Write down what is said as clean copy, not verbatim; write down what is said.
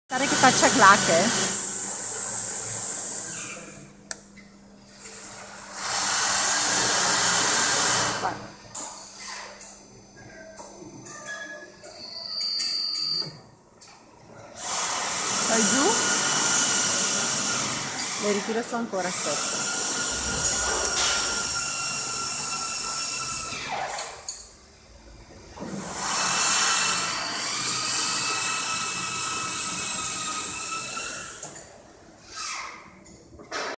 Pare che faccia clacche. Vai giù. Le ritiro su ancora, aspetta.